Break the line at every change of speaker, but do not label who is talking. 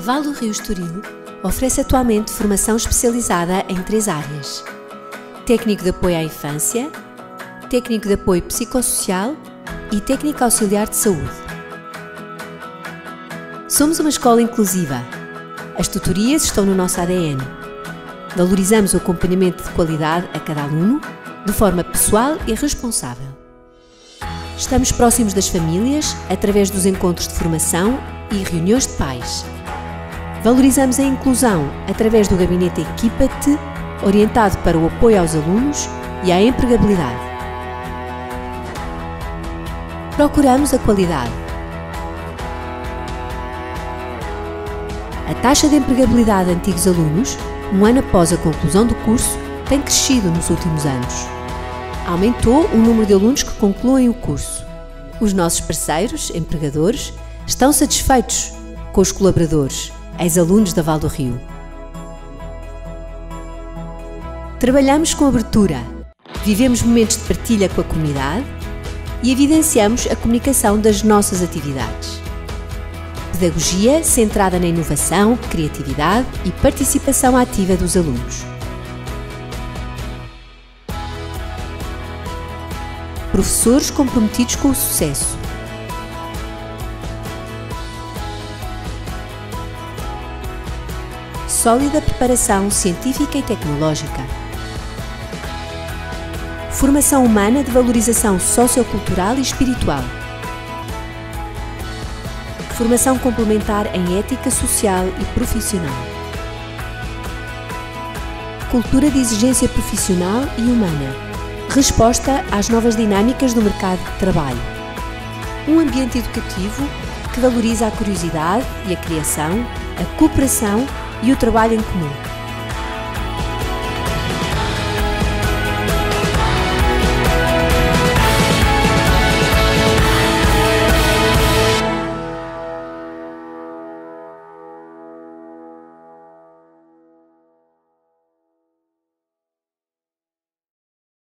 Vale do Rio Estoril oferece atualmente formação especializada em 3 áreas: técnico de apoio à infância, técnico de apoio psicossocial e técnico auxiliar de saúde. Somos uma escola inclusiva. As tutorias estão no nosso ADN. Valorizamos o acompanhamento de qualidade a cada aluno, de forma pessoal e responsável. Estamos próximos das famílias através dos encontros de formação e reuniões de pais. Valorizamos a inclusão através do gabinete Equipa-te, orientado para o apoio aos alunos e à empregabilidade. Procuramos a qualidade. A taxa de empregabilidade de antigos alunos, um ano após a conclusão do curso, tem crescido nos últimos anos. Aumentou o número de alunos que concluem o curso. Os nossos parceiros, empregadores, estão satisfeitos com os colaboradores, ex-alunos da Vale do Rio. Trabalhamos com abertura, vivemos momentos de partilha com a comunidade e evidenciamos a comunicação das nossas atividades. Pedagogia centrada na inovação, criatividade e participação ativa dos alunos. Professores comprometidos com o sucesso. Sólida preparação científica e tecnológica. Formação humana de valorização sociocultural e espiritual. Formação complementar em ética social e profissional. Cultura de exigência profissional e humana. Resposta às novas dinâmicas do mercado de trabalho. Um ambiente educativo que valoriza a curiosidade e a criação, a cooperação e o trabalho em comum.